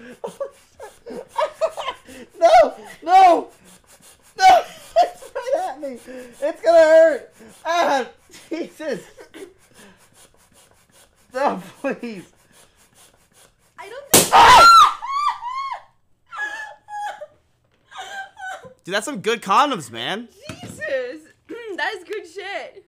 No! No! No! It's right at me! It's gonna hurt! Ah! Jesus! No, please! I don't think. Dude, that's some good condoms, man. Jesus! That is good shit.